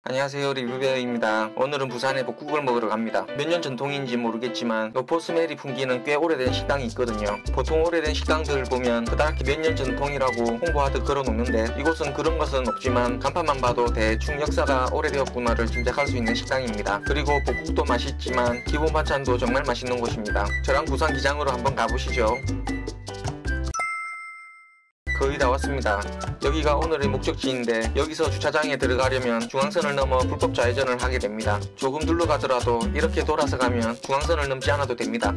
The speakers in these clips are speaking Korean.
안녕하세요, 리뷰베어입니다. 오늘은 부산에 복국을 먹으러 갑니다. 몇 년 전통인지 모르겠지만 노포 스멜이 풍기는 꽤 오래된 식당이 있거든요. 보통 오래된 식당들 보면 그다랗게 몇 년 전통이라고 홍보하듯 걸어놓는데 이곳은 그런 것은 없지만 간판만 봐도 대충 역사가 오래되었구나를 짐작할 수 있는 식당입니다. 그리고 복국도 맛있지만 기본 반찬도 정말 맛있는 곳입니다. 저랑 부산 기장으로 한번 가보시죠. 거의 다 왔습니다. 여기가 오늘의 목적지인데 여기서 주차장에 들어가려면 중앙선을 넘어 불법 좌회전을 하게 됩니다. 조금 둘러가더라도 이렇게 돌아서 가면 중앙선을 넘지 않아도 됩니다.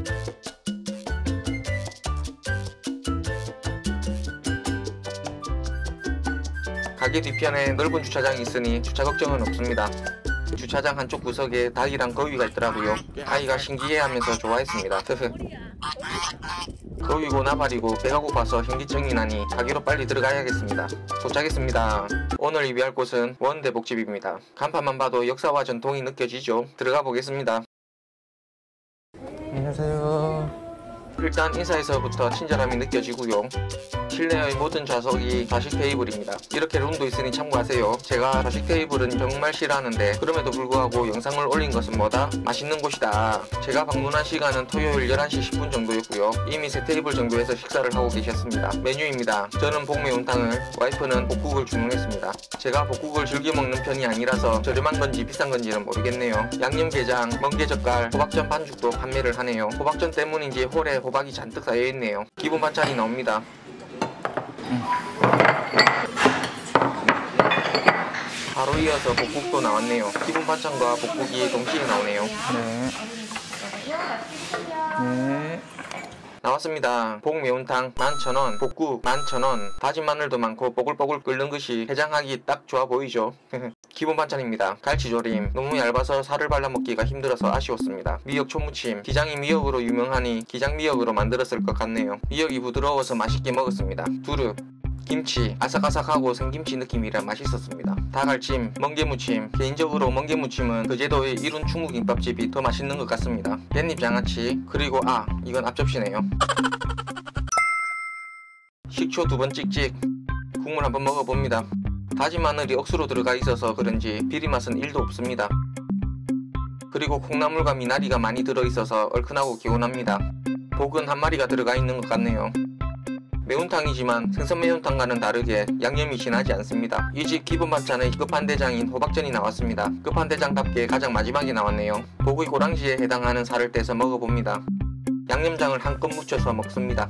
가게 뒤편에 넓은 주차장이 있으니 주차 걱정은 없습니다. 주차장 한쪽 구석에 닭이랑 거위가 있더라고요. 아이가 신기해하면서 좋아했습니다. 거위고 나발이고 배가 고파서 현기증이 나니 가게로 빨리 들어가야겠습니다. 도착했습니다. 오늘 리뷰할 곳은 원대복집입니다. 간판만 봐도 역사와 전통이 느껴지죠. 들어가 보겠습니다. 안녕하세요. 일단 인사에서부터 친절함이 느껴지고요. 실내의 모든 좌석이 좌식 테이블입니다. 이렇게 룸도 있으니 참고하세요. 제가 좌식 테이블은 정말 싫어하는데 그럼에도 불구하고 영상을 올린 것은 뭐다? 맛있는 곳이다. 제가 방문한 시간은 토요일 11시 10분 정도였고요. 이미 3테이블 정도에서 식사를 하고 계셨습니다. 메뉴입니다. 저는 복매운탕을, 와이프는 복국을 주문했습니다. 제가 복국을 즐겨 먹는 편이 아니라서 저렴한 건지 비싼 건지는 모르겠네요. 양념게장, 멍게젓갈, 호박전 반죽도 판매를 하네요. 호박전 때문인지 홀에 호박이 잔뜩 쌓여있네요. 기본 반찬이 나옵니다. 바로 이어서 복국도 나왔네요. 기본 반찬과 복국이 동시에 나오네요. 네. 나왔습니다. 복매운탕 11,000원, 복국 11,000원. 다진 마늘도 많고 뽀글뽀글 끓는 것이 해장하기 딱 좋아 보이죠. 기본 반찬입니다. 갈치조림. 너무 얇아서 살을 발라먹기가 힘들어서 아쉬웠습니다. 미역 초무침. 기장이 미역으로 유명하니 기장 미역으로 만들었을 것 같네요. 미역이 부드러워서 맛있게 먹었습니다. 두릅. 김치, 아삭아삭하고 생김치 느낌이라 맛있었습니다. 닭알찜, 멍게무침. 개인적으로 멍게무침은 거제도의 이룬 충무김밥집이 더 맛있는 것 같습니다. 깻잎장아찌, 그리고 이건 앞접시네요. 식초 2번 찍찍. 국물 한번 먹어봅니다. 다진 마늘이 억수로 들어가 있어서 그런지 비린맛은 1도 없습니다. 그리고 콩나물과 미나리가 많이 들어있어서 얼큰하고 개운합니다. 복은 한 마리가 들어가 있는 것 같네요. 매운탕이지만 생선 매운탕과는 다르게 양념이 진하지 않습니다. 이 집 기본 반찬의 끝판대장인 호박전이 나왔습니다. 끝판대장답게 가장 마지막에 나왔네요. 복의 꼬랑지에 해당하는 살을 떼서 먹어봅니다. 양념장을 한껏 묻혀서 먹습니다.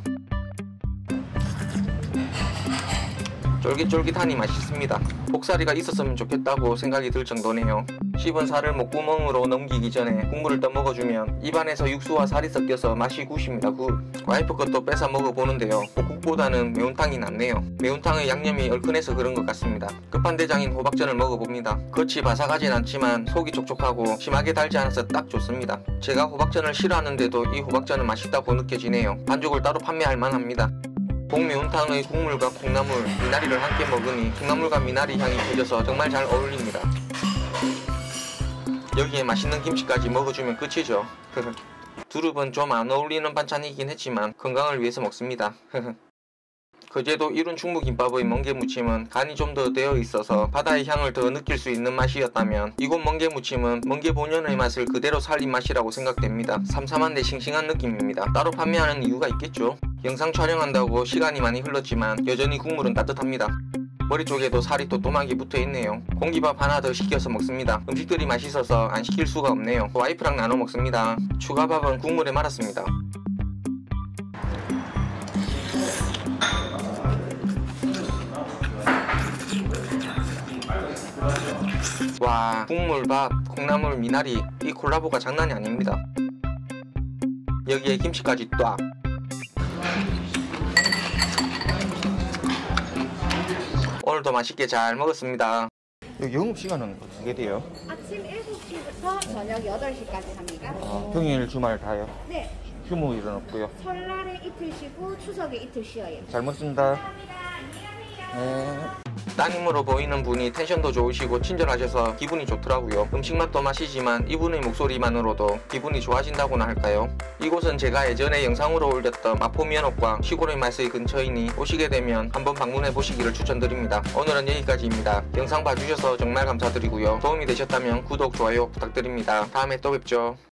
쫄깃쫄깃하니 맛있습니다. 복사리가 있었으면 좋겠다고 생각이 들 정도네요. 씹은 살을 목구멍으로 넘기기 전에 국물을 떠먹어주면 입안에서 육수와 살이 섞여서 맛이 굿입니다. 굿. 와이프 것도 뺏어 먹어보는데요. 복국보다는 매운탕이 낫네요. 매운탕의 양념이 얼큰해서 그런 것 같습니다. 끝판대장인 호박전을 먹어봅니다. 겉이 바삭하진 않지만 속이 촉촉하고 심하게 달지 않아서 딱 좋습니다. 제가 호박전을 싫어하는데도 이 호박전은 맛있다고 느껴지네요. 반죽을 따로 판매할 만합니다. 복매운탕의 국물과 콩나물, 미나리를 함께 먹으니 콩나물과 미나리 향이 퍼져서 정말 잘 어울립니다. 여기에 맛있는 김치까지 먹어주면 끝이죠. 두릅은 좀 안 어울리는 반찬이긴 했지만 건강을 위해서 먹습니다. 거제도 이룬 충무김밥의 멍게무침은 간이 좀 더 되어 있어서 바다의 향을 더 느낄 수 있는 맛이었다면 이곳 멍게무침은 멍게 본연의 맛을 그대로 살린 맛이라고 생각됩니다. 삼삼한데 싱싱한 느낌입니다. 따로 판매하는 이유가 있겠죠. 영상 촬영한다고 시간이 많이 흘렀지만 여전히 국물은 따뜻합니다. 머리 쪽에도 살이 또또하게 붙어있네요. 공기밥 하나 더 시켜서 먹습니다. 음식들이 맛있어서 안 시킬 수가 없네요. 와이프랑 나눠 먹습니다. 추가밥은 국물에 말았습니다. 와, 국물, 밥, 콩나물, 미나리 이 콜라보가 장난이 아닙니다. 여기에 김치까지 딱. 오늘도 맛있게 잘 먹었습니다. 여기 영업시간은 어떻게 돼요? 아침 7시부터 저녁 8시까지 합니다. 평일 주말 다요? 네. 휴무일은 없고요. 설날에 이틀 쉬고 추석에 이틀 쉬어요. 잘 먹습니다. 감사합니다. 안녕히 가세요. 네. 따님으로 보이는 분이 텐션도 좋으시고 친절하셔서 기분이 좋더라고요. 음식 맛도 맛이지만 이분의 목소리만으로도 기분이 좋아진다고나 할까요? 이곳은 제가 예전에 영상으로 올렸던 마포면옥광 시골의 맛의 근처이니 오시게 되면 한번 방문해 보시기를 추천드립니다. 오늘은 여기까지입니다. 영상 봐주셔서 정말 감사드리고요. 도움이 되셨다면 구독, 좋아요 부탁드립니다. 다음에 또 뵙죠.